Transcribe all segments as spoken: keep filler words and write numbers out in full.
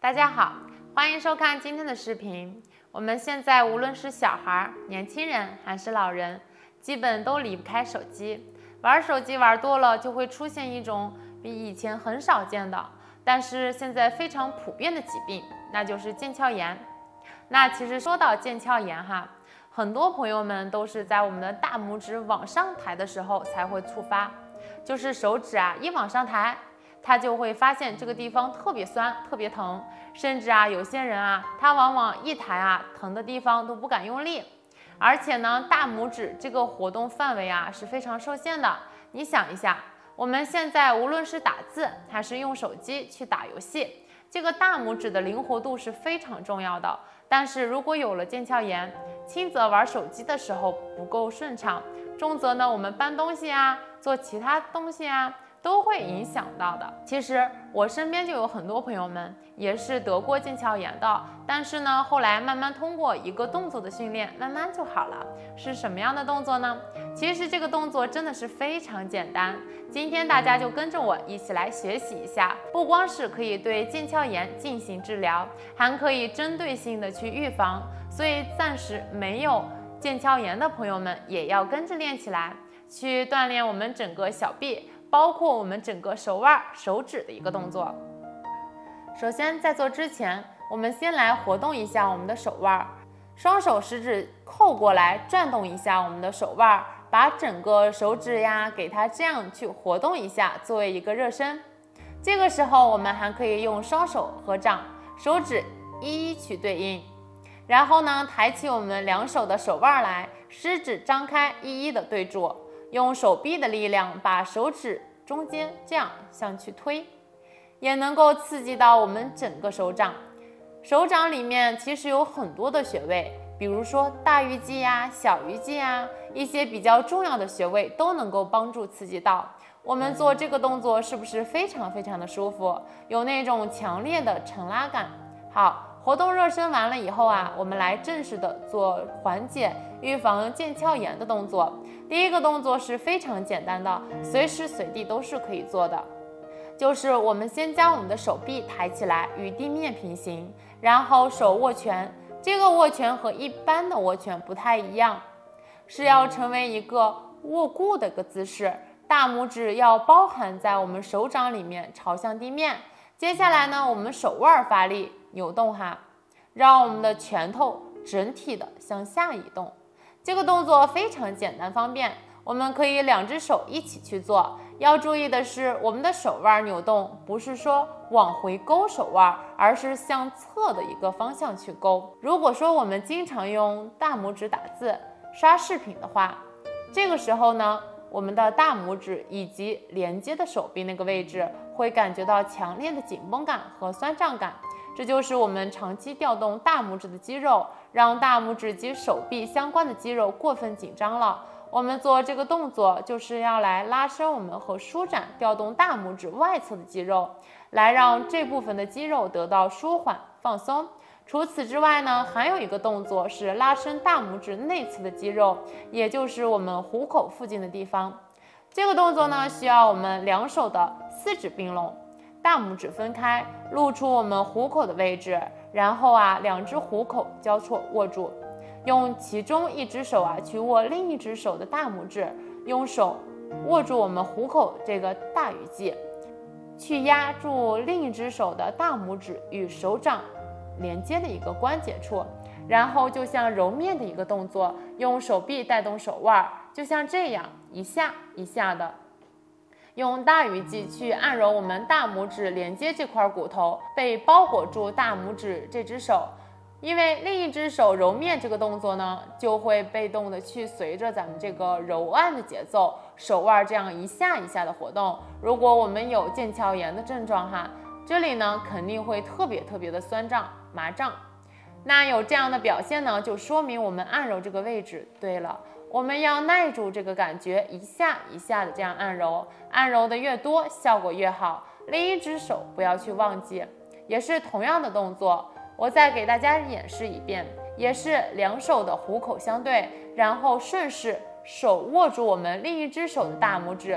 大家好，欢迎收看今天的视频。我们现在无论是小孩、年轻人还是老人，基本都离不开手机。玩手机玩多了，就会出现一种比以前很少见的，但是现在非常普遍的疾病，那就是腱鞘炎。那其实说到腱鞘炎哈，很多朋友们都是在我们的大拇指往上抬的时候才会触发，就是手指啊一往上抬，他就会发现这个地方特别酸、特别疼，甚至啊有些人啊，他往往一抬啊，疼的地方都不敢用力。而且呢，大拇指这个活动范围啊是非常受限的。你想一下，我们现在无论是打字还是用手机去打游戏，这个大拇指的灵活度是非常重要的。但是如果有了腱鞘炎，轻则玩手机的时候不够顺畅，重则呢我们搬东西啊、做其他东西啊，都会影响到的。其实我身边就有很多朋友们也是得过腱鞘炎的，但是呢，后来慢慢通过一个动作的训练，慢慢就好了。是什么样的动作呢？其实这个动作真的是非常简单。今天大家就跟着我一起来学习一下，不光是可以对腱鞘炎进行治疗，还可以针对性的去预防。所以暂时没有腱鞘炎的朋友们也要跟着练起来，去锻炼我们整个小臂，包括我们整个手腕、手指的一个动作。首先在做之前，我们先来活动一下我们的手腕，双手食指扣过来，转动一下我们的手腕，把整个手指呀给它这样去活动一下，作为一个热身。这个时候我们还可以用双手合掌，手指一一去对应，然后呢抬起我们两手的手腕来，食指张开，一一的对住，用手臂的力量把手指中间这样向去推，也能够刺激到我们整个手掌。手掌里面其实有很多的穴位，比如说大鱼际呀、小鱼际呀，一些比较重要的穴位都能够帮助刺激到。我们做这个动作是不是非常非常的舒服，有那种强烈的承拉感？好，活动热身完了以后啊，我们来正式的做缓解、预防腱鞘炎的动作。第一个动作是非常简单的，随时随地都是可以做的，就是我们先将我们的手臂抬起来，与地面平行，然后手握拳。这个握拳和一般的握拳不太一样，是要成为一个握固的一个姿势，大拇指要包含在我们手掌里面，朝向地面。接下来呢，我们手腕发力扭动哈，让我们的拳头整体的向下移动。这个动作非常简单方便，我们可以两只手一起去做。要注意的是，我们的手腕扭动不是说往回勾手腕，而是向侧的一个方向去勾。如果说我们经常用大拇指打字、刷视频的话，这个时候呢，我们的大拇指以及连接的手臂那个位置会感觉到强烈的紧绷感和酸胀感，这就是我们长期调动大拇指的肌肉，让大拇指及手臂相关的肌肉过分紧张了。我们做这个动作就是要来拉伸我们和舒展，调动大拇指外侧的肌肉，来让这部分的肌肉得到舒缓放松。除此之外呢，还有一个动作是拉伸大拇指内侧的肌肉，也就是我们虎口附近的地方。这个动作呢，需要我们两手的四指并拢，大拇指分开，露出我们虎口的位置，然后啊，两只虎口交错握住。用其中一只手啊去握另一只手的大拇指，用手握住我们虎口这个大鱼际，去压住另一只手的大拇指与手掌连接的一个关节处，然后就像揉面的一个动作，用手臂带动手腕，就像这样一下一下的，用大鱼际去按揉我们大拇指连接这块骨头，被包裹住大拇指这只手。因为另一只手揉面这个动作呢，就会被动的去随着咱们这个揉按的节奏，手腕这样一下一下的活动。如果我们有腱鞘炎的症状哈，这里呢肯定会特别特别的酸胀麻胀。那有这样的表现呢，就说明我们按揉这个位置对了。我们要耐住这个感觉，一下一下的这样按揉，按揉的越多效果越好。另一只手不要去忘记，也是同样的动作。我再给大家演示一遍，也是两手的虎口相对，然后顺势手握住我们另一只手的大拇指，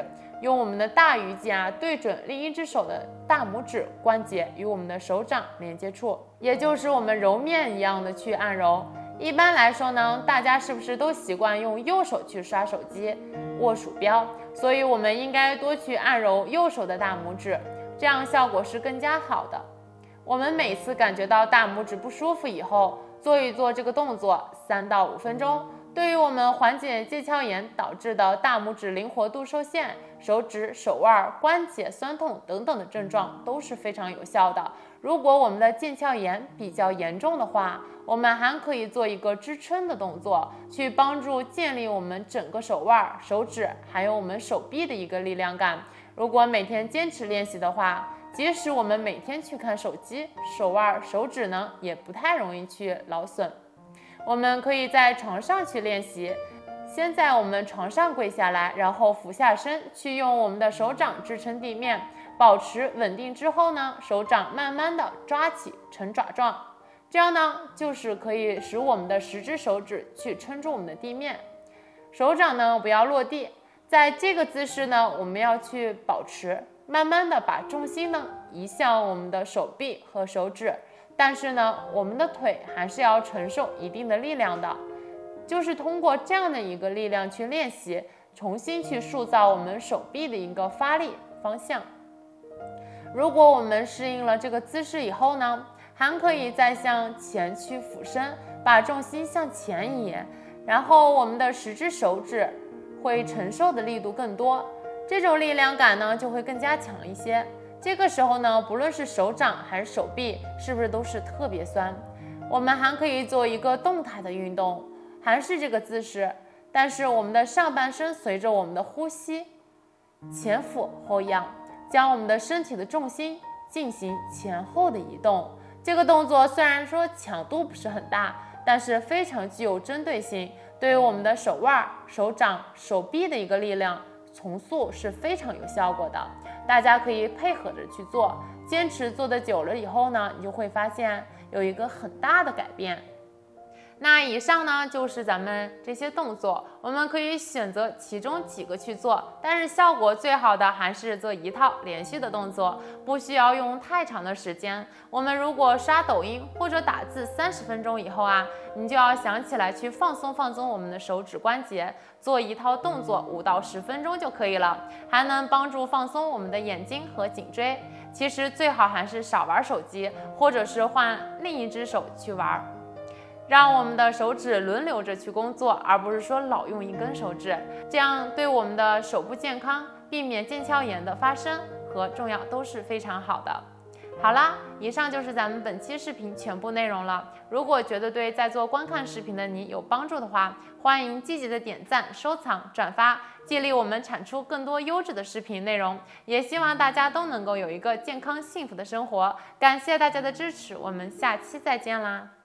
用我们的大鱼际啊对准另一只手的大拇指关节与我们的手掌连接处，也就是我们揉面一样的去按揉。一般来说呢，大家是不是都习惯用右手去刷手机、握鼠标？所以我们应该多去按揉右手的大拇指，这样效果是更加好的。我们每次感觉到大拇指不舒服以后，做一做这个动作三到五分钟，对于我们缓解腱鞘炎导致的大拇指灵活度受限、手指、手腕、关节酸痛等等的症状都是非常有效的。如果我们的腱鞘炎比较严重的话，我们还可以做一个支撑的动作，去帮助建立我们整个手腕、手指还有我们手臂的一个力量感。如果每天坚持练习的话，即使我们每天去看手机，手腕、手指呢也不太容易去劳损。我们可以在床上去练习，先在我们床上跪下来，然后俯下身，去用我们的手掌支撑地面，保持稳定之后呢，手掌慢慢的抓起成爪状，这样呢就是可以使我们的十只手指去撑住我们的地面，手掌呢不要落地。在这个姿势呢，我们要去保持，慢慢的把重心呢移向我们的手臂和手指，但是呢，我们的腿还是要承受一定的力量的，就是通过这样的一个力量去练习，重新去塑造我们手臂的一个发力方向。如果我们适应了这个姿势以后呢，还可以再向前去俯身，把重心向前移，然后我们的十只手指会承受的力度更多，这种力量感呢就会更加强一些。这个时候呢，不论是手掌还是手臂，是不是都是特别酸？我们还可以做一个动态的运动，还是这个姿势，但是我们的上半身随着我们的呼吸前俯后仰，将我们的身体的重心进行前后的移动。这个动作虽然说强度不是很大，但是非常具有针对性，对于我们的手腕、手掌、手臂的一个力量重塑是非常有效果的。大家可以配合着去做，坚持做的久了以后呢，你就会发现有一个很大的改变。那以上呢就是咱们这些动作，我们可以选择其中几个去做，但是效果最好的还是做一套连续的动作，不需要用太长的时间。我们如果刷抖音或者打字三十分钟以后啊，你就要想起来去放松放松我们的手指关节，做一套动作五到十分钟就可以了，还能帮助放松我们的眼睛和颈椎。其实最好还是少玩手机，或者是换另一只手去玩，让我们的手指轮流着去工作，而不是说老用一根手指，这样对我们的手部健康、避免腱鞘炎的发生和重要都是非常好的。好啦，以上就是咱们本期视频全部内容了。如果觉得对在做观看视频的你有帮助的话，欢迎积极的点赞、收藏、转发，激励我们产出更多优质的视频内容。也希望大家都能够有一个健康幸福的生活。感谢大家的支持，我们下期再见啦！